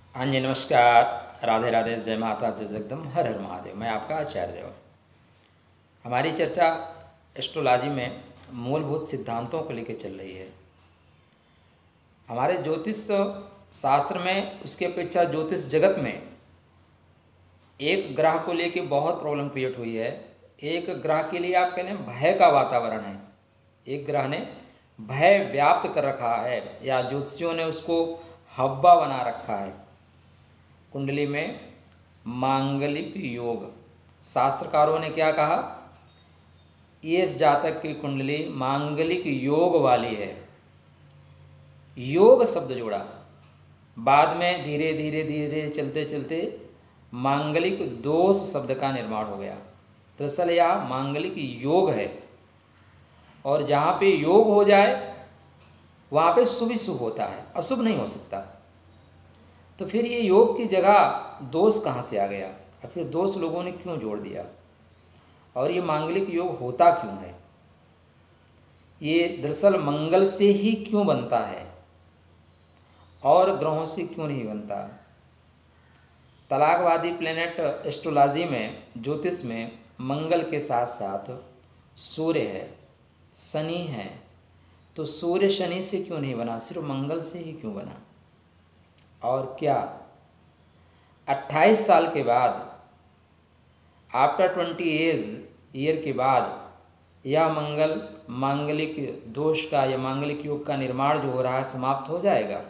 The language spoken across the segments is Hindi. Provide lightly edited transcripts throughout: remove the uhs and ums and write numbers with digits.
हाँ जी, नमस्कार। राधे राधे, जय माता जय जगदम, हर हर महादेव। मैं आपका आचार्य देव। हमारी चर्चा एस्ट्रोलॉजी में मूलभूत सिद्धांतों को लेकर चल रही है। हमारे ज्योतिष शास्त्र में उसकी अपेक्षा ज्योतिष जगत में एक ग्रह को लेकर बहुत प्रॉब्लम क्रिएट हुई है। एक ग्रह के लिए आप कहने भय का वातावरण है। एक ग्रह ने भय व्याप्त कर रखा है, या ज्योतिषियों ने उसको हब्बा बना रखा है। कुंडली में मांगलिक योग, शास्त्रकारों ने क्या कहा, इस जातक की कुंडली मांगलिक योग वाली है। योग शब्द जोड़ा, बाद में धीरे धीरे धीरे चलते चलते मांगलिक दोष शब्द का निर्माण हो गया। दरअसल यह मांगलिक योग है, और जहाँ पे योग हो जाए वहाँ पे शुभ ही शुभ होता है, अशुभ नहीं हो सकता। तो फिर ये योग की जगह दोष कहाँ से आ गया, और फिर दोष लोगों ने क्यों जोड़ दिया, और ये मांगलिक योग होता क्यों है, ये दरअसल मंगल से ही क्यों बनता है और ग्रहों से क्यों नहीं बनता। तलाकवादी प्लेनेट एस्ट्रोलॉजी में, ज्योतिष में मंगल के साथ साथ सूर्य है, शनि है। तो सूर्य शनि से क्यों नहीं बना, सिर्फ मंगल से ही क्यों बना। और क्या 28 साल के बाद, आफ्टर 20 ईयर के बाद यह मंगल मांगलिक दोष का या मांगलिक योग का निर्माण जो हो रहा है समाप्त हो जाएगा।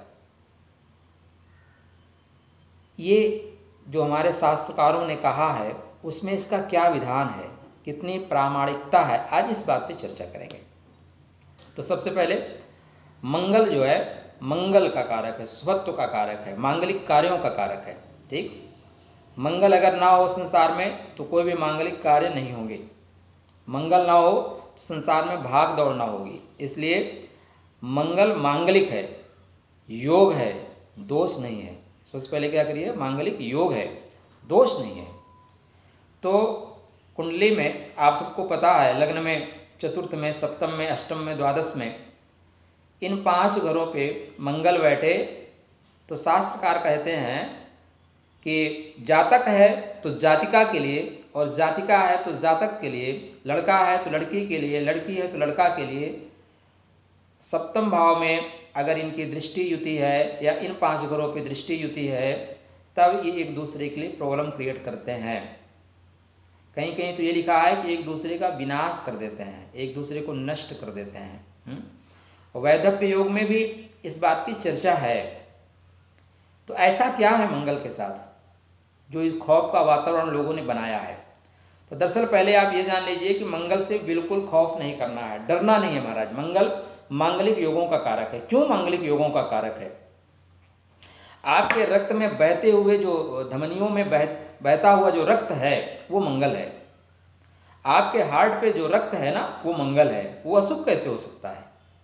ये जो हमारे शास्त्रकारों ने कहा है उसमें इसका क्या विधान है, कितनी प्रामाणिकता है, आज इस बात पे चर्चा करेंगे। तो सबसे पहले मंगल जो है, मंगल का कारक है, शुभत्व का कारक है, मांगलिक कार्यों का कारक है। ठीक, मंगल अगर ना हो संसार में तो कोई भी मांगलिक कार्य नहीं होंगे। मंगल ना हो तो संसार में भाग दौड़ ना होगी। इसलिए मंगल मांगलिक है, योग है, दोष नहीं है। सबसे पहले क्या करिए, मांगलिक योग है, दोष नहीं है। तो कुंडली में आप सबको पता है, लग्न में, चतुर्थ में, सप्तम में, अष्टम में, द्वादश में, इन 5 घरों पे मंगल बैठे तो शास्त्रकार कहते हैं कि जातक है तो जातिका के लिए, और जातिका है तो जातक के लिए, लड़का है तो लड़की के लिए, लड़की है तो लड़का के लिए। सप्तम भाव में अगर इनकी दृष्टि युति है या इन 5 घरों पे दृष्टि युति है, तब ये एक दूसरे के लिए प्रॉब्लम क्रिएट करते हैं। कहीं कहीं तो ये लिखा है कि एक दूसरे का विनाश कर देते हैं, एक दूसरे को नष्ट कर देते हैं। वैधव्य योग में भी इस बात की चर्चा है। तो ऐसा क्या है मंगल के साथ जो इस खौफ का वातावरण लोगों ने बनाया है। तो दरअसल पहले आप ये जान लीजिए कि मंगल से बिल्कुल खौफ नहीं करना है, डरना नहीं है महाराज। मंगल मांगलिक योगों का कारक है। क्यों मांगलिक योगों का कारक है? आपके रक्त में बहते हुए जो धमनियों में बहता हुआ जो रक्त है वो मंगल है। आपके हार्ट पे जो रक्त है ना वो मंगल है। वो अशुभ कैसे हो सकता है?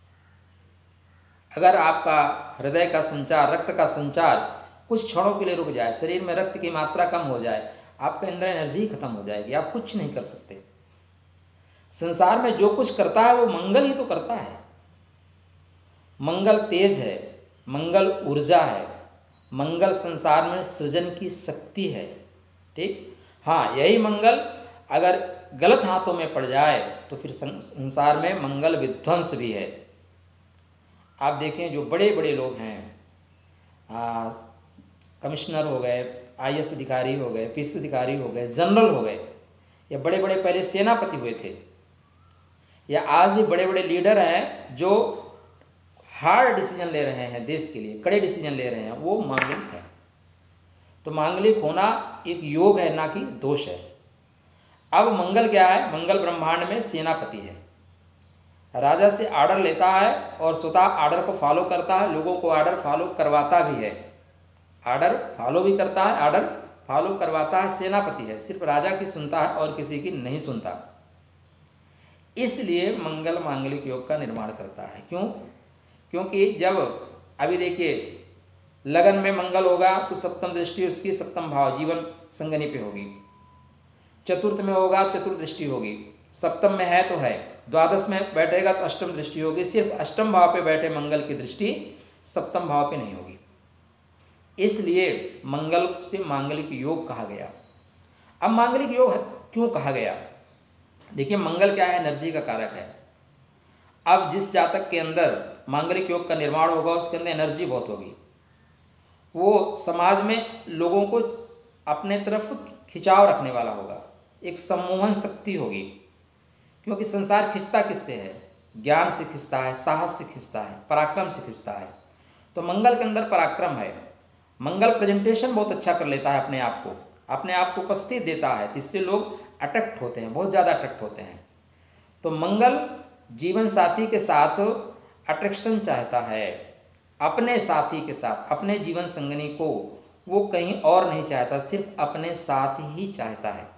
अगर आपका हृदय का संचार, रक्त का संचार कुछ क्षणों के लिए रुक जाए, शरीर में रक्त की मात्रा कम हो जाए, आपके अंदर एनर्जी खत्म हो जाएगी, आप कुछ नहीं कर सकते। संसार में जो कुछ करता है वो मंगल ही तो करता है। मंगल तेज है, मंगल ऊर्जा है, मंगल संसार में सृजन की शक्ति है। ठीक, हाँ, यही मंगल अगर गलत हाथों में पड़ जाए तो फिर संसार में मंगल विध्वंस भी है। आप देखें जो बड़े बड़े लोग हैं, कमिश्नर हो गए, IAS अधिकारी हो गए, PC अधिकारी हो गए, जनरल हो गए, या बड़े बड़े पहले सेनापति हुए थे, या आज भी बड़े बड़े लीडर हैं जो हार्ड डिसीजन ले रहे हैं देश के लिए, कड़े डिसीजन ले रहे हैं, वो मांगलिक है। तो मांगलिक होना एक योग है, ना कि दोष है। अब मंगल क्या है? मंगल ब्रह्मांड में सेनापति है, राजा से आर्डर लेता है और स्वतः आर्डर को फॉलो करता है, लोगों को आर्डर फॉलो करवाता भी है, आर्डर फॉलो भी करता है, आर्डर फॉलो करवाता है। सेनापति है, सिर्फ राजा की सुनता है और किसी की नहीं सुनता। इसलिए मंगल मांगलिक योग का निर्माण करता है। क्यों? क्योंकि जब अभी देखिए लगन में मंगल होगा तो सप्तम दृष्टि उसकी सप्तम भाव जीवन संगनी पे होगी, चतुर्थ में होगा चतुर्थ दृष्टि होगी, सप्तम में है तो है, द्वादश में बैठेगा तो अष्टम दृष्टि होगी। सिर्फ अष्टम भाव पे बैठे मंगल की दृष्टि सप्तम भाव पे नहीं होगी। इसलिए मंगल से मांगलिक योग कहा गया। अब मांगलिक योग क्यों कहा गया? देखिए, मंगल क्या है? एनर्जी का कारक है। अब जिस जातक के अंदर मांगलिक योग का निर्माण होगा उसके अंदर एनर्जी बहुत होगी, वो समाज में लोगों को अपने तरफ खिंचाव रखने वाला होगा, एक सम्मोहन शक्ति होगी। क्योंकि संसार खिंचता किससे है? ज्ञान से खिंचता है, साहस से खिंचता है, पराक्रम से खिंचता है। तो मंगल के अंदर पराक्रम है। मंगल प्रेजेंटेशन बहुत अच्छा कर लेता है, अपने आप को उपस्थित देता है, जिससे लोग अट्रैक्ट होते हैं, बहुत ज़्यादा अट्रैक्ट होते हैं। तो मंगल जीवन साथी के साथ अट्रैक्शन चाहता है, अपने साथी के साथ, अपने जीवन संगनी को वो कहीं और नहीं चाहता, सिर्फ अपने साथ ही चाहता है।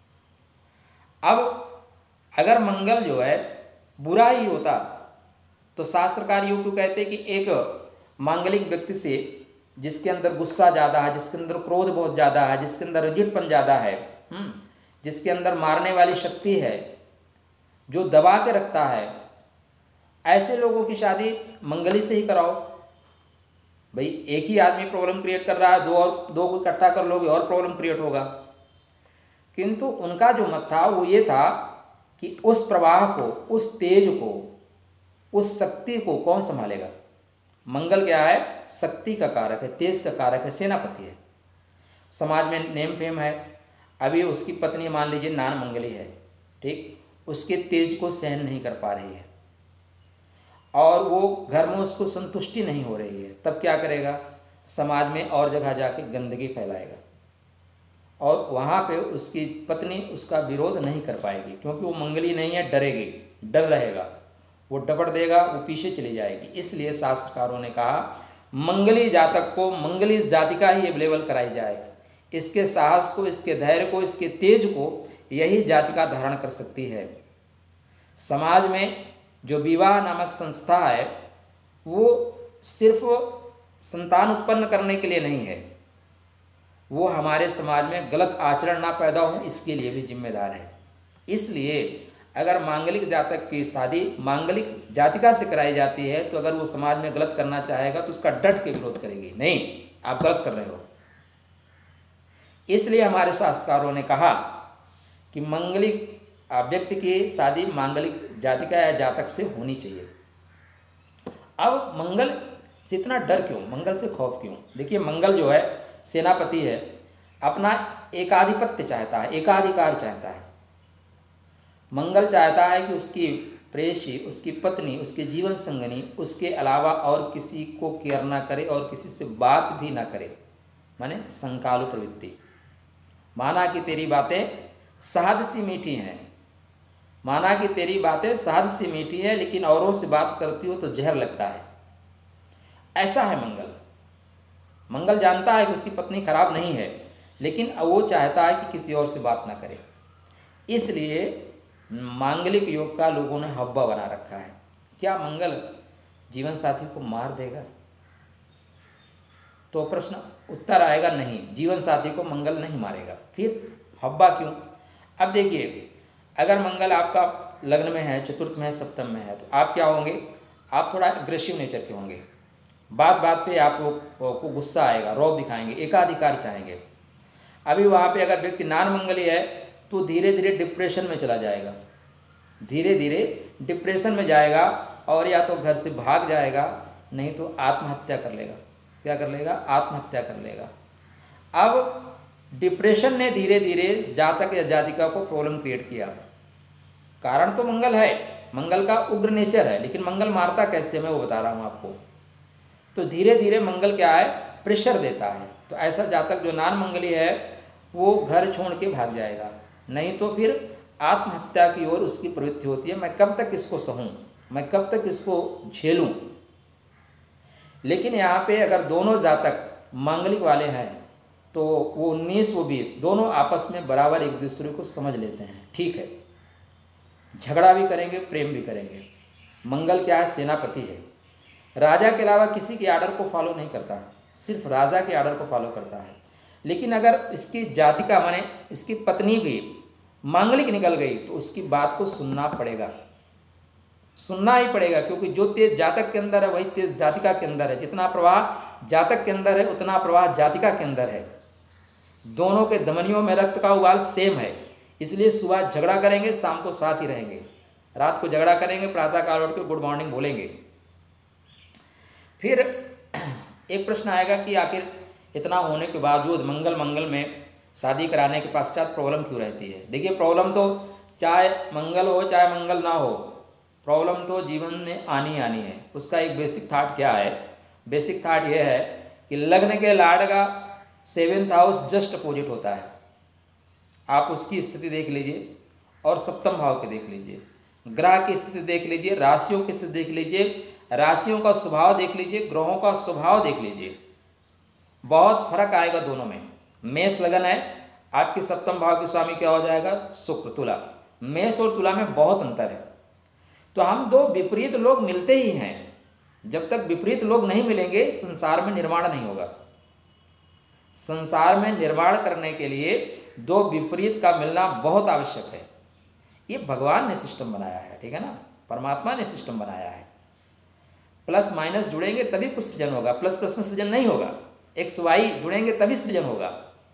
अब अगर मंगल जो है बुरा ही होता तो शास्त्रकार यूँ क्यों कहते कि एक मांगलिक व्यक्ति से जिसके अंदर गुस्सा ज़्यादा है, जिसके अंदर क्रोध बहुत ज़्यादा है, जिसके अंदर रजितपन ज़्यादा है, जिसके अंदर मारने वाली शक्ति है, जो दबा के रखता है, ऐसे लोगों की शादी मंगली से ही कराओ। भाई एक ही आदमी प्रॉब्लम क्रिएट कर रहा है, दो को इकट्ठा कर लोगे और प्रॉब्लम क्रिएट होगा। किंतु उनका जो मत था वो ये था कि उस प्रवाह को, उस तेज को, उस शक्ति को कौन संभालेगा? मंगल क्या है? शक्ति का कारक है, तेज का कारक है, सेनापति है। समाज में नेम फेम है। अभी उसकी पत्नी मान लीजिए नान मंगली है, ठीक, उसके तेज को सहन नहीं कर पा रही है और वो घर में उसको संतुष्टि नहीं हो रही है, तब क्या करेगा? समाज में और जगह जाके गंदगी फैलाएगा और वहाँ पे उसकी पत्नी उसका विरोध नहीं कर पाएगी, क्योंकि वो मंगली नहीं है, डरेगी, डर रहेगा, वो डपट देगा, वो पीछे चली जाएगी। इसलिए शास्त्रकारों ने कहा मंगली जातक को मंगली जातिका ही अवेलेबल कराई जाए। इसके साहस को, इसके धैर्य को, इसके तेज को यही जातिका धारण कर सकती है। समाज में जो विवाह नामक संस्था है वो सिर्फ संतान उत्पन्न करने के लिए नहीं है, वो हमारे समाज में गलत आचरण ना पैदा हो इसके लिए भी जिम्मेदार है। इसलिए अगर मांगलिक जातक की शादी मांगलिक जातिका से कराई जाती है तो अगर वो समाज में गलत करना चाहेगा तो उसका डट के विरोध करेगी, नहीं आप गलत कर रहे हो। इसलिए हमारे शास्त्रकारों ने कहा कि मंगलिक व्यक्ति की शादी मांगलिक जातिका या जातक से होनी चाहिए। अब मंगल से इतना डर क्यों, मंगल से खौफ क्यों? देखिए, मंगल जो है सेनापति है, अपना एकाधिपत्य चाहता है, एकाधिकार चाहता है। मंगल चाहता है कि उसकी प्रेयसी, उसकी पत्नी, उसके जीवन संगनी उसके अलावा और किसी को केयर ना करे और किसी से बात भी ना करे, माने संकालु प्रवृत्ति। माना कि तेरी बातें शहद सी मीठी हैं, माना कि तेरी बातें शहद सी मीठी है लेकिन औरों से बात करती हो तो जहर लगता है, ऐसा है मंगल। मंगल जानता है कि उसकी पत्नी खराब नहीं है, लेकिन वो चाहता है कि किसी और से बात ना करे। इसलिए मांगलिक योग का लोगों ने हब्बा बना रखा है। क्या मंगल जीवन साथी को मार देगा? तो प्रश्न उत्तर आएगा नहीं, जीवन साथी को मंगल नहीं मारेगा। फिर हब्बा क्यों? अब देखिए, अगर मंगल आपका लग्न में है, चतुर्थ में है, सप्तम में है, तो आप क्या होंगे? आप थोड़ा एग्रेसिव नेचर के होंगे, बात बात पे आपको गुस्सा आएगा, रौब दिखाएंगे, एकाधिकार चाहेंगे। अभी वहाँ पे अगर व्यक्ति नान मंगली है तो धीरे धीरे डिप्रेशन में चला जाएगा, धीरे धीरे डिप्रेशन में जाएगा और या तो घर से भाग जाएगा, नहीं तो आत्महत्या कर लेगा। क्या कर लेगा? आत्महत्या कर लेगा। अब डिप्रेशन ने धीरे धीरे जातक या जातिका को प्रॉब्लम क्रिएट किया। कारण तो मंगल है, मंगल का उग्र नेचर है, लेकिन मंगल मारता कैसे मैं वो बता रहा हूँ आपको। तो धीरे धीरे मंगल क्या है? प्रेशर देता है। तो ऐसा जातक जो नान मंगली है वो घर छोड़ के भाग जाएगा, नहीं तो फिर आत्महत्या की ओर उसकी प्रवृत्ति होती है। मैं कब तक इसको सहूँ, मैं कब तक इसको झेलूँ। लेकिन यहाँ पे अगर दोनों जातक मांगलिक वाले हैं तो वो 19 वो 20 दोनों आपस में बराबर एक दूसरे को समझ लेते हैं, ठीक है, झगड़ा भी करेंगे, प्रेम भी करेंगे। मंगल क्या है? सेनापति है, राजा के अलावा किसी के आर्डर को फॉलो नहीं करता, सिर्फ राजा के आर्डर को फॉलो करता है। लेकिन अगर इसकी जातिका माने इसकी पत्नी भी मांगलिक निकल गई तो उसकी बात को सुनना पड़ेगा, सुनना ही पड़ेगा, क्योंकि जो तेज जातक के अंदर है वही तेज जातिका के अंदर है। जितना प्रवाह जातक के अंदर है उतना प्रवाह जातिका के अंदर है। दोनों के धमनियों में रक्त का उबाल सेम है, इसलिए सुबह झगड़ा करेंगे, शाम को साथ ही रहेंगे, रात को झगड़ा करेंगे, प्रातःकाल उठ के गुड मॉर्निंग बोलेंगे। फिर एक प्रश्न आएगा कि आखिर इतना होने के बावजूद मंगल में शादी कराने के पश्चात प्रॉब्लम क्यों रहती है। देखिए, प्रॉब्लम तो चाहे मंगल हो चाहे मंगल ना हो, प्रॉब्लम तो जीवन में आनी है। उसका एक बेसिक थाट क्या है? बेसिक थाट यह है कि लग्न के लार्ड का 7th हाउस जस्ट अपोजिट होता है। आप उसकी स्थिति देख लीजिए और सप्तम भाव की देख लीजिए, ग्रह की स्थिति देख लीजिए, राशियों की स्थिति देख लीजिए, राशियों का स्वभाव देख लीजिए, ग्रहों का स्वभाव देख लीजिए, बहुत फर्क आएगा दोनों में। मेष लगन है, आपके सप्तम भाव के स्वामी क्या हो जाएगा? शुक्र। तुला, मेष और तुला में बहुत अंतर है। तो हम दो विपरीत लोग मिलते ही हैं। जब तक विपरीत लोग नहीं मिलेंगे संसार में निर्माण नहीं होगा। संसार में निर्माण करने के लिए दो विपरीत का मिलना बहुत आवश्यक है। ये भगवान ने सिस्टम बनाया है, ठीक है ना, परमात्मा ने सिस्टम बनाया है। प्लस माइनस जुड़ेंगे तभी कुछ सृजन होगा, प्लस प्लस में सृजन नहीं होगा। एक्स वाई जुड़ेंगे तभी सृजन होगा।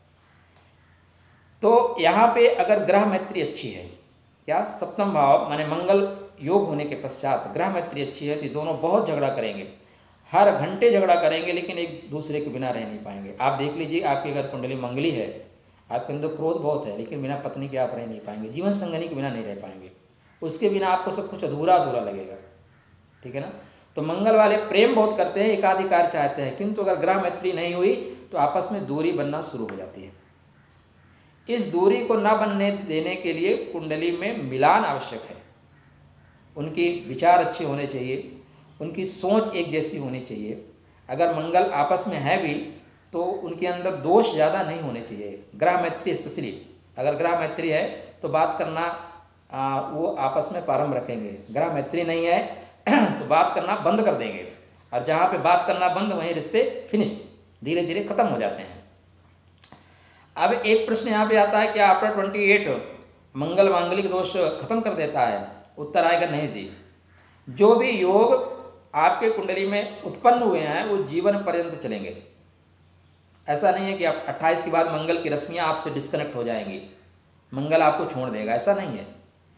तो यहाँ पे अगर ग्रह मैत्री अच्छी है, क्या सप्तम भाव माने मंगल योग होने के पश्चात ग्रह मैत्री अच्छी है, तो दोनों बहुत झगड़ा करेंगे, हर घंटे झगड़ा करेंगे, लेकिन एक दूसरे के बिना रह नहीं पाएंगे। आप देख लीजिए, आपकी अगर कुंडली मंगली है, आपके अंदर क्रोध बहुत है, लेकिन बिना पत्नी के आप रह नहीं पाएंगे, जीवन संगनी के बिना नहीं रह पाएंगे। उसके बिना आपको सब कुछ अधूरा अधूरा लगेगा, ठीक है ना। तो मंगल वाले प्रेम बहुत करते हैं, एकाधिकार चाहते हैं, किंतु अगर ग्रह मैत्री नहीं हुई तो आपस में दूरी बनना शुरू हो जाती है। इस दूरी को न बनने देने के लिए कुंडली में मिलान आवश्यक है। उनकी विचार अच्छे होने चाहिए, उनकी सोच एक जैसी होनी चाहिए। अगर मंगल आपस में है भी तो उनके अंदर दोष ज़्यादा नहीं होने चाहिए। ग्रह मैत्री स्पेशली, अगर ग्रह मैत्री है तो बात करना वो आपस में प्रारंभ रखेंगे। ग्रह मैत्री नहीं है तो बात करना बंद कर देंगे, और जहाँ पे बात करना बंद वहीं रिश्ते फिनिश, धीरे धीरे खत्म हो जाते हैं। अब एक प्रश्न यहाँ पे आता है, क्या आफ्टर 28 मंगल मांगलिक दोष खत्म कर देता है? उत्तर आएगा नहीं जी। जो भी योग आपके कुंडली में उत्पन्न हुए हैं वो जीवन पर्यंत चलेंगे। ऐसा नहीं है कि आप 28 के बाद मंगल की रश्मियाँ आपसे डिस्कनेक्ट हो जाएंगी, मंगल आपको छोड़ देगा, ऐसा नहीं है।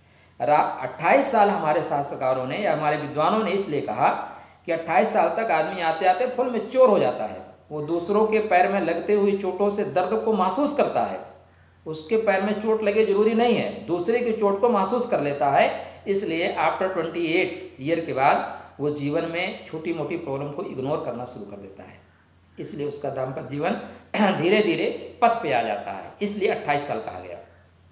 28 साल हमारे शास्त्रकारों ने या हमारे विद्वानों ने इसलिए कहा कि 28 साल तक आदमी आते आते फुल मैच्योर हो जाता है। वो दूसरों के पैर में लगते हुई चोटों से दर्द को महसूस करता है। उसके पैर में चोट लगे जरूरी नहीं है, दूसरे की चोट को महसूस कर लेता है। इसलिए आफ्टर 28 ईयर के बाद वो जीवन में छोटी मोटी प्रॉब्लम को इग्नोर करना शुरू कर देता है। इसलिए उसका दाम्पत्य जीवन धीरे धीरे पथ पे आ जाता है, इसलिए 28 साल कहा गया।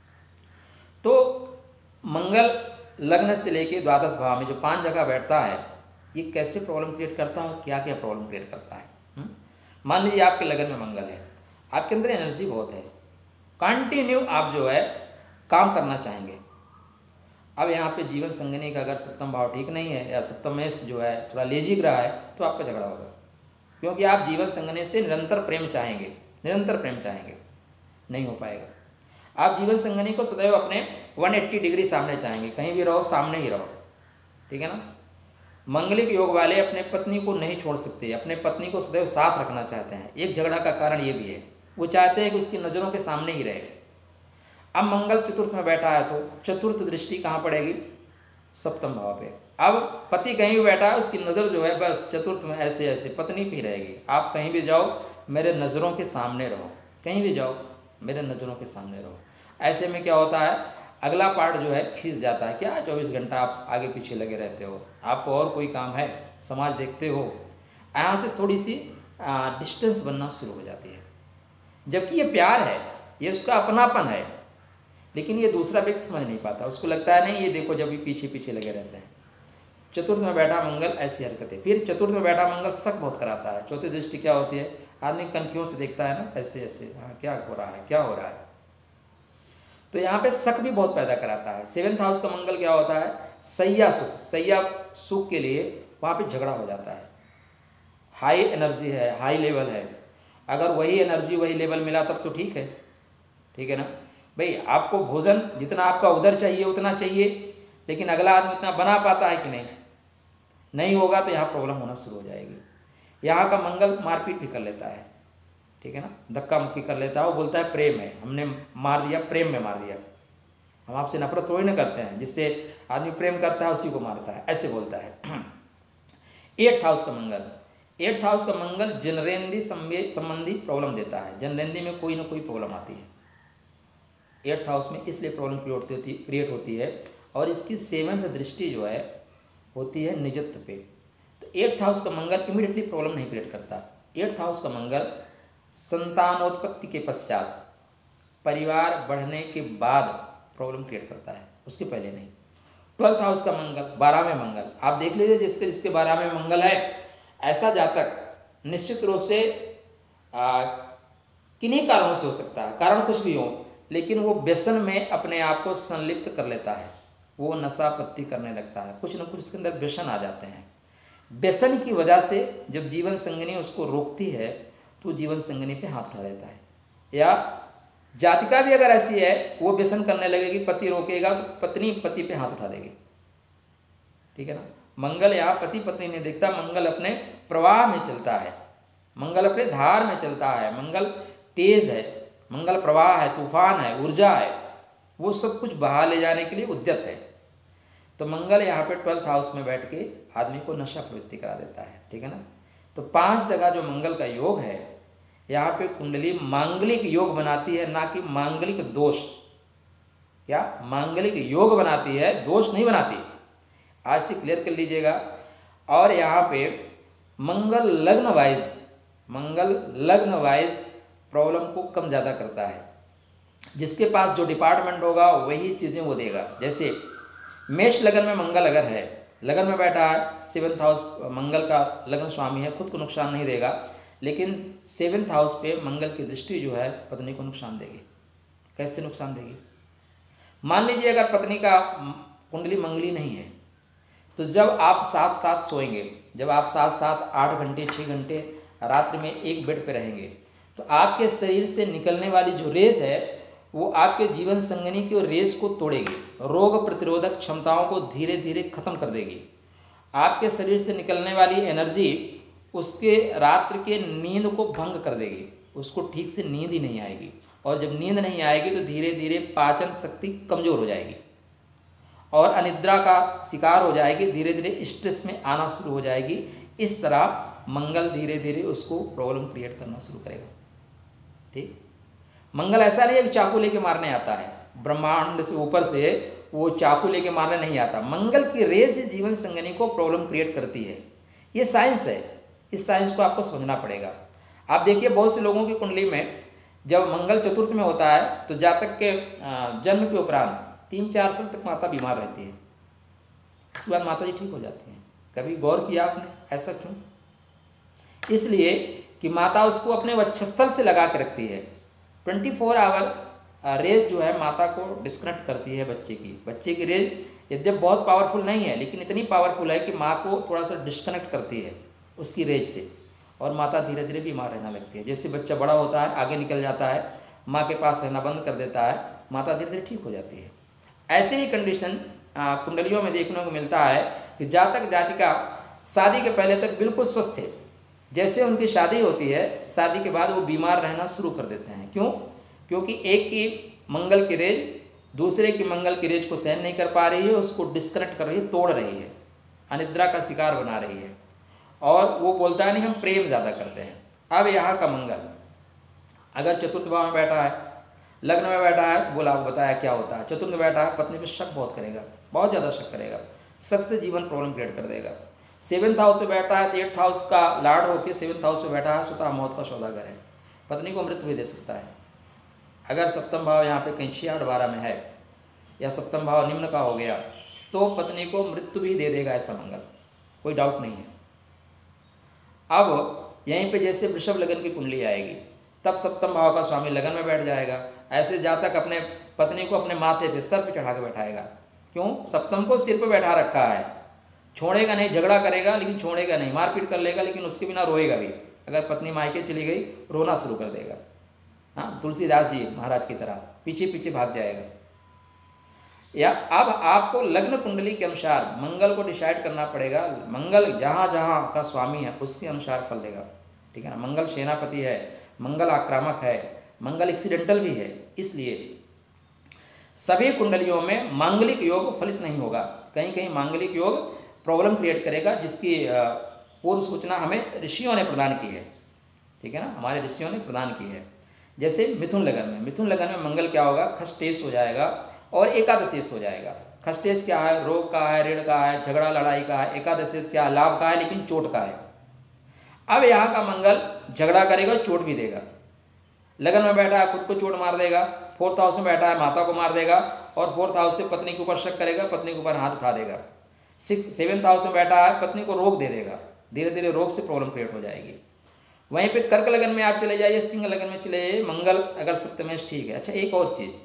तो मंगल लग्न से लेके द्वादश भाव में जो 5 जगह बैठता है, ये कैसे प्रॉब्लम क्रिएट करता है, क्या क्या प्रॉब्लम क्रिएट करता है। मान लीजिए आपके लगन में मंगल है, आपके अंदर एनर्जी बहुत है, कंटिन्यू आप जो है काम करना चाहेंगे। अब यहाँ पे जीवन संगनी का अगर सप्तम भाव ठीक नहीं है या सप्तमेश जो है थोड़ा लेजी ग्रह है तो आपका झगड़ा होगा, क्योंकि आप जीवन संगनी से निरंतर प्रेम चाहेंगे, निरंतर प्रेम चाहेंगे, नहीं हो पाएगा। आप जीवन संगनी को सदैव अपने 180 डिग्री सामने चाहेंगे, कहीं भी रहो सामने ही रहो, ठीक है ना। मंगलिक योग वाले अपने पत्नी को नहीं छोड़ सकते, अपने पत्नी को सदैव साथ रखना चाहते हैं। एक झगड़ा का कारण ये भी है, वो चाहते हैं कि उसकी नज़रों के सामने ही रहे। अब मंगल चतुर्थ में बैठा है तो चतुर्थ दृष्टि कहाँ पड़ेगी? सप्तम भाव पे। अब पति कहीं भी बैठा है, उसकी नज़र जो है बस चतुर्थ में ऐसे ऐसे पत्नी पे रहेगी। आप कहीं भी जाओ मेरे नज़रों के सामने रहो, कहीं भी जाओ मेरे नज़रों के सामने रहो। ऐसे में क्या होता है, अगला पार्ट जो है खींच जाता है। क्या 24 घंटा आप आगे पीछे लगे रहते हो, आपको और कोई काम है, समाज देखते हो, यहाँ से थोड़ी सी डिस्टेंस बनना शुरू हो जाती है। जबकि ये प्यार है, ये उसका अपनापन है, लेकिन ये दूसरा व्यक्ति समझ नहीं पाता। उसको लगता है नहीं, ये देखो जब भी पीछे पीछे लगे रहते हैं। चतुर्थ में बैठा मंगल ऐसी हरकतें। फिर चतुर्थ में बैठा मंगल शक बहुत कराता है। चौथी दृष्टि क्या होती है, आदमी कन्फ्यूज से देखता है ना, ऐसे ऐसे, हाँ क्या हो रहा है, क्या हो रहा है। तो यहाँ पे शक भी बहुत पैदा कराता है। 7th हाउस का मंगल क्या होता है, सैया सुख, सैया सुख के लिए वहाँ पे झगड़ा हो जाता है। हाई एनर्जी है, हाई लेवल है, अगर वही एनर्जी वही लेवल मिला तब तो ठीक है, ठीक है ना भाई। आपको भोजन जितना आपका उधर चाहिए उतना चाहिए, लेकिन अगला आदमी उतना बना पाता है कि नहीं, नहीं होगा तो यहाँ प्रॉब्लम होना शुरू हो जाएगी। यहाँ का मंगल मारपीट भी कर लेता है, ठीक है ना, धक्का मुक्की कर लेता है। वो बोलता है प्रेम है, हमने मार दिया, प्रेम में मार दिया। हम आपसे नफरत थोड़ी ना करते हैं, जिससे आदमी प्रेम करता है उसी को मारता है, ऐसे बोलता है। 8th हाउस का मंगल, 8th हाउस का मंगल जनरेंद्रीय संबंधी प्रॉब्लम देता है। जनरेंद्रीय में कोई ना कोई प्रॉब्लम आती है 8th हाउस में, इसलिए प्रॉब्लम क्रिएट होती है। और इसकी 7th दृष्टि जो है होती है निजत्व पे। तो 8th हाउस का मंगल इमीडिएटली प्रॉब्लम नहीं क्रिएट करता। 8th हाउस का मंगल संतानोत्पत्ति के पश्चात, परिवार बढ़ने के बाद प्रॉब्लम क्रिएट करता है, उसके पहले नहीं। 12th हाउस का मंगल, 12वें मंगल, आप देख लीजिए जिसके 12वें मंगल है, ऐसा जातक निश्चित रूप से किन्हीं कारणों से हो सकता है, कारण कुछ भी हो, लेकिन वो व्यसन में अपने आप को संलिप्त कर लेता है, वो नशा पत्ती करने लगता है, कुछ न कुछ उसके अंदर व्यसन आ जाते हैं। व्यसन की वजह से जब जीवन संगिनी उसको रोकती है तो जीवन संगिनी पे हाथ उठा देता है। या जातिका भी अगर ऐसी है, वो व्यसन करने लगेगी, पति रोकेगा तो पत्नी पति पे हाथ उठा देगी, ठीक है ना। मंगल यहाँ पति पत्नी नहीं देखता, मंगल अपने प्रवाह में चलता है, मंगल अपने धार में चलता है, मंगल तेज है, मंगल प्रवाह है, तूफान है, ऊर्जा है, वो सब कुछ बहा ले जाने के लिए उद्यत है। तो मंगल यहाँ पे 12th हाउस में बैठ के आदमी को नशा प्रवृत्ति करा देता है, ठीक है ना। तो 5 जगह जो मंगल का योग है, यहाँ पे कुंडली मांगलिक योग बनाती है, ना कि मांगलिक दोष। क्या मांगलिक योग बनाती है, दोष नहीं बनाती, आज से क्लियर कर लीजिएगा। और यहाँ पे मंगल लग्न वाइज प्रॉब्लम को कम ज़्यादा करता है। जिसके पास जो डिपार्टमेंट होगा वही चीज़ें वो देगा। जैसे मेष लगन में मंगल अगर है, लगन में बैठा है, 7th हाउस मंगल का लग्न स्वामी है, खुद को नुकसान नहीं देगा, लेकिन 7th हाउस पे मंगल की दृष्टि जो है पत्नी को नुकसान देगी। कैसे नुकसान देगी? मान लीजिए अगर पत्नी का कुंडली मंगली नहीं है, तो जब आप साथ साथ सोएंगे, जब आप साथ साथ 8 घंटे 6 घंटे रात्रि में एक बेड पे रहेंगे, तो आपके शरीर से निकलने वाली जो रेस है वो आपके जीवन संगिनी की रेस को तोड़ेगी, रोग प्रतिरोधक क्षमताओं को धीरे धीरे खत्म कर देगी। आपके शरीर से निकलने वाली एनर्जी उसके रात्रि के नींद को भंग कर देगी, उसको ठीक से नींद ही नहीं आएगी, और जब नींद नहीं आएगी तो धीरे धीरे पाचन शक्ति कमज़ोर हो जाएगी और अनिद्रा का शिकार हो जाएगी, धीरे धीरे स्ट्रेस में आना शुरू हो जाएगी। इस तरह मंगल धीरे धीरे उसको प्रॉब्लम क्रिएट करना शुरू करेगा। ठीक, मंगल ऐसा नहीं है कि चाकू लेके मारने आता है, ब्रह्मांड से ऊपर से वो चाकू लेके मारने नहीं आता। मंगल की रेस ही जीवन संगिनी को प्रॉब्लम क्रिएट करती है। ये साइंस है, इस साइंस को आपको समझना पड़ेगा। आप देखिए बहुत से लोगों की कुंडली में जब मंगल चतुर्थ में होता है तो जातक के जन्म के उपरांत 3-4 साल तक माता बीमार रहती है, उसके बाद माता जी ठीक हो जाती हैं। कभी गौर किया आपने ऐसा क्यों? इसलिए कि माता उसको अपने वक्षस्थल से लगा के रखती है। 24 आवर रेज जो है माता को डिस्कनेक्ट करती है बच्चे की रेज यद्यप बहुत पावरफुल नहीं है, लेकिन इतनी पावरफुल है कि माँ को थोड़ा सा डिस्कनेक्ट करती है उसकी रेज से, और माता धीरे धीरे बीमार रहना लगती है। जैसे बच्चा बड़ा होता है, आगे निकल जाता है, माँ के पास रहना बंद कर देता है, माता धीरे धीरे ठीक हो जाती है। ऐसे ही कंडीशन कुंडलियों में देखने को मिलता है कि जातक जातिका शादी के पहले तक बिल्कुल स्वस्थ थे, जैसे उनकी शादी होती है शादी के बाद वो बीमार रहना शुरू कर देते हैं। क्यों? क्योंकि एक की मंगल की रेज दूसरे की मंगल की रेज को सहन नहीं कर पा रही है, उसको डिस्कनेक्ट कर रही है, तोड़ रही है, अनिद्रा का शिकार बना रही है, और वो बोलता है नहीं हम प्रेम ज़्यादा करते हैं। अब यहाँ का मंगल अगर चतुर्थ भाव में बैठा है, लग्न में बैठा है, तो बोला आपको बताया क्या होता है। चतुर्थ में बैठा है, पत्नी पे शक बहुत करेगा, बहुत ज़्यादा शक करेगा, शक से जीवन प्रॉब्लम क्रिएट कर देगा। 7th हाउस पे बैठा है, 8th हाउस का लार्ड होकर 7th हाउस पे बैठा है, स्वतः मौत का सौदागर है, पत्नी को मृत्यु भी दे सकता है। अगर सप्तम भाव यहाँ पे कहीं 6-8-12 में है या सप्तम भाव निम्न का हो गया तो पत्नी को मृत्यु भी दे देगा ऐसा मंगल, कोई डाउट नहीं है। अब यहीं पे जैसे वृषभ लगन की कुंडली आएगी तब सप्तम भाव का स्वामी लगन में बैठ जाएगा। ऐसे जातक अपने पत्नी को अपने माथे पे सर पे चढ़ा के बैठाएगा। क्यों? सप्तम को सिर पे बैठा रखा है, छोड़ेगा नहीं, झगड़ा करेगा लेकिन छोड़ेगा नहीं, मारपीट कर लेगा लेकिन उसके बिना रोएगा भी। अगर पत्नी मायके चली गई रोना शुरू कर देगा, हाँ तुलसीदास जी महाराज की तरह पीछे पीछे भाग जाएगा। या अब आपको लग्न कुंडली के अनुसार मंगल को डिसाइड करना पड़ेगा। मंगल जहाँ जहाँ का स्वामी है उसके अनुसार फल देगा, ठीक है ना। मंगल सेनापति है, मंगल आक्रामक है, मंगल एक्सीडेंटल भी है, इसलिए सभी कुंडलियों में मांगलिक योग फलित नहीं होगा। कहीं कहीं मांगलिक योग प्रॉब्लम क्रिएट करेगा, जिसकी पूर्व सूचना हमें ऋषियों ने प्रदान की है, ठीक है ना, हमारे ऋषियों ने प्रदान की है। जैसे मिथुन लगन में मंगल क्या होगा, खष्टेश हो जाएगा और एकादशेश हो जाएगा। खष्टेश क्या है, रोग का है, ऋण का है, झगड़ा लड़ाई का है। एकादशेश क्या है, लाभ का है लेकिन चोट का है। अब यहाँ का मंगल झगड़ा करेगा, चोट भी देगा। लगन में बैठा है, खुद को चोट मार देगा। 4th हाउस में बैठा है, माता को मार देगा। और 4th हाउस से पत्नी के ऊपर शक करेगा, पत्नी के ऊपर हाथ उठा देगा। 7th हाउस में बैठा है, पत्नी को रोग दे देगा, धीरे धीरे रोग से प्रॉब्लम क्रिएट हो जाएगी। वहीं पे कर्क लगन में आप चले जाइए, सिंह लगन में चले जाइए, मंगल अगर सप्तमेश ठीक है। अच्छा, एक और चीज़,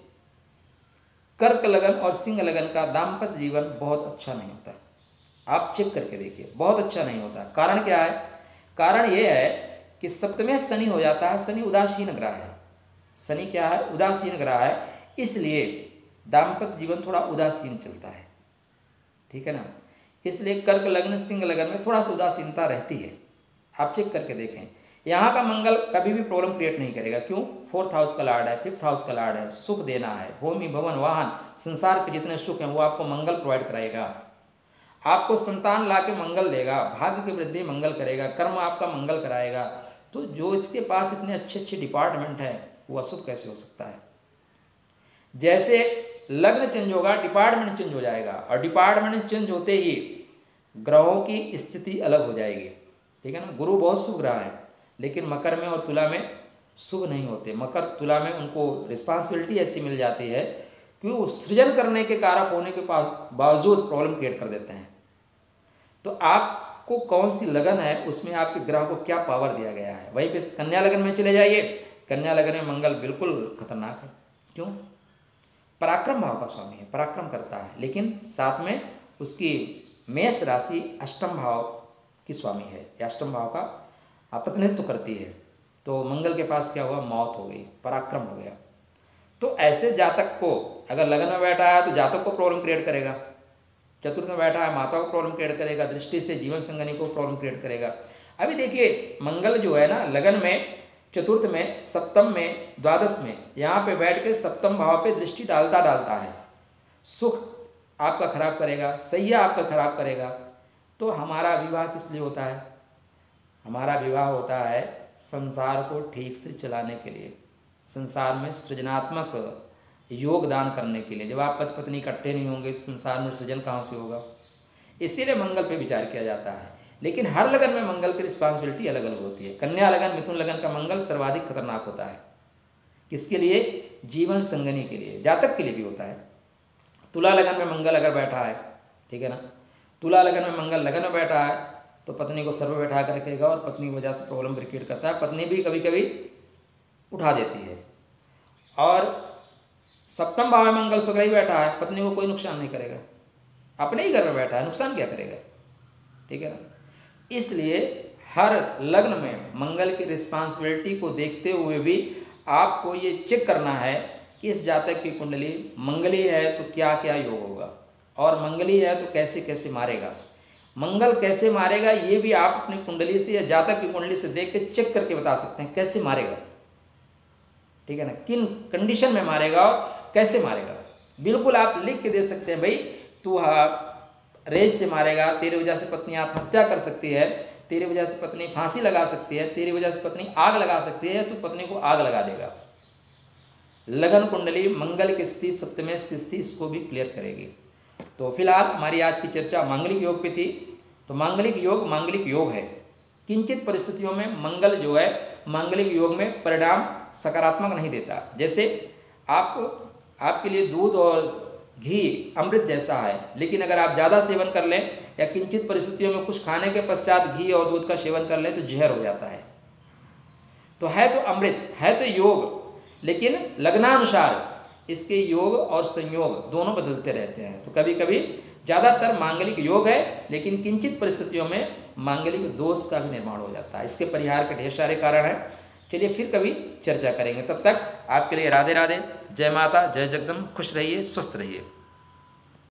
कर्क लगन और सिंह लगन का दाम्पत्य जीवन बहुत अच्छा नहीं होता। आप चेक करके देखिए, बहुत अच्छा नहीं होता। कारण क्या है, कारण ये है कि सप्तमेश शनि हो जाता है। शनि उदासीन ग्रह है। शनि क्या है, उदासीन ग्रह है, इसलिए दाम्पत्य जीवन थोड़ा उदासीन चलता है, ठीक है ना। इसलिए कर्क लग्न सिंह लगन में थोड़ा सा उदासीनता रहती है। आप चेक करके देखें, यहाँ का मंगल कभी भी प्रॉब्लम क्रिएट नहीं करेगा। क्यों, 4th हाउस का लॉर्ड है, 5th हाउस का लॉर्ड है, सुख देना है, भूमि भवन वाहन संसार के जितने सुख हैं वो आपको मंगल प्रोवाइड कराएगा। आपको संतान ला के मंगल देगा, भाग्य की वृद्धि मंगल करेगा, कर्म आपका मंगल कराएगा। तो जो इसके पास इतने अच्छे अच्छे डिपार्टमेंट हैं वो अशुभ कैसे हो सकता है। जैसे लग्न चेंज होगा, डिपार्टमेंट चेंज हो जाएगा, और डिपार्टमेंट चेंज होते ही ग्रहों की स्थिति अलग हो जाएगी, ठीक है ना। गुरु बहुत शुभ ग्रह है, लेकिन मकर में और तुला में शुभ नहीं होते। मकर तुला में उनको रिस्पॉन्सिबिलिटी ऐसी मिल जाती है कि वो सृजन करने के कारक होने के बावजूद प्रॉब्लम क्रिएट कर देते हैं। तो आपको कौन सी लगन है, उसमें आपके ग्रह को क्या पावर दिया गया है। वहीं पे कन्या लगन में चले जाइए, कन्या लगन में मंगल बिल्कुल खतरनाक है। क्यों, पराक्रम भाव का स्वामी है, पराक्रम करता है, लेकिन साथ में उसकी मेष राशि अष्टम भाव की स्वामी है, या अष्टम भाव का प्रतिनिधित्व करती है। तो मंगल के पास क्या हुआ, मौत हो गई, पराक्रम हो गया। तो ऐसे जातक को अगर लगन में बैठा है तो जातक को प्रॉब्लम क्रिएट करेगा। चतुर्थ में बैठा है, माता को प्रॉब्लम क्रिएट करेगा, दृष्टि से जीवन संगनी को प्रॉब्लम क्रिएट करेगा। अभी देखिए, मंगल जो है ना, लगन में, चतुर्थ में, सप्तम में, द्वादश में, यहाँ पे बैठ के सप्तम भाव पे दृष्टि डालता है। सुख आपका खराब करेगा, सैया आपका खराब करेगा। तो हमारा विवाह किस लिए होता है, हमारा विवाह होता है संसार को ठीक से चलाने के लिए, संसार में सृजनात्मक योगदान करने के लिए। जब आप पति पत्नी इकट्ठे नहीं होंगे तो संसार में सृजन कहाँ से होगा। इसीलिए मंगल पे विचार किया जाता है। लेकिन हर लगन में मंगल की रिस्पॉन्सिबिलिटी अलग अलग होती है। कन्या लगन, मिथुन लगन का मंगल सर्वाधिक खतरनाक होता है। किसके लिए, जीवन संगनी के लिए, जातक के लिए भी होता है। तुला लगन में मंगल अगर बैठा है, ठीक है ना, तुला लगन में मंगल लगन में बैठा है तो पत्नी को सर पर बैठा कर रखेगा और पत्नी की वजह से प्रॉब्लम क्रिएट करता है। पत्नी भी कभी कभी उठा देती है। और सप्तम भाव में मंगल स्वग्रह ही बैठा है, पत्नी को कोई नुकसान नहीं करेगा, अपने ही घर में बैठा है, नुकसान क्या करेगा, ठीक है ना। इसलिए हर लग्न में मंगल की रिस्पॉन्सिबिलिटी को देखते हुए भी आपको ये चेक करना है कि इस जातक की कुंडली मंगली है तो क्या क्या योग होगा, और मंगली है तो कैसे कैसे मारेगा। मंगल कैसे मारेगा ये भी आप अपनी कुंडली से या जातक की कुंडली से देख के चेक करके बता सकते हैं कैसे मारेगा, ठीक है ना, किन कंडीशन में मारेगा और कैसे मारेगा। बिल्कुल आप लिख के दे सकते हैं, भाई तू रेज से मारेगा, तेरी वजह से पत्नी आत्महत्या कर सकती है, तेरी वजह से पत्नी फांसी लगा सकती है, तेरी वजह से पत्नी आग लगा सकती है, तो पत्नी को आग लगा देगा। लगन कुंडली मंगल की स्थिति, सप्तमेश की स्थिति इसको भी क्लियर करेगी। तो फिलहाल हमारी आज की चर्चा मांगलिक योग पे थी। तो मांगलिक योग है। किंचित परिस्थितियों में मंगल जो है मांगलिक योग में परिणाम सकारात्मक नहीं देता। जैसे आपके लिए दूध और घी अमृत जैसा है, लेकिन अगर आप ज़्यादा सेवन कर लें या किंचित परिस्थितियों में कुछ खाने के पश्चात घी और दूध का सेवन कर लें तो जहर हो जाता है। तो है तो अमृत, है तो योग, लेकिन लग्नानुसार इसके योग और संयोग दोनों बदलते रहते हैं। तो कभी कभी ज़्यादातर मांगलिक योग है, लेकिन किंचित परिस्थितियों में मांगलिक दोष का भी निर्माण हो जाता है। इसके परिहार के ढेर सारे कारण हैं। चलिए फिर कभी चर्चा करेंगे। तब तक आपके लिए राधे राधे, जय माता, जय जगदम्ब। खुश रहिए, स्वस्थ रहिए।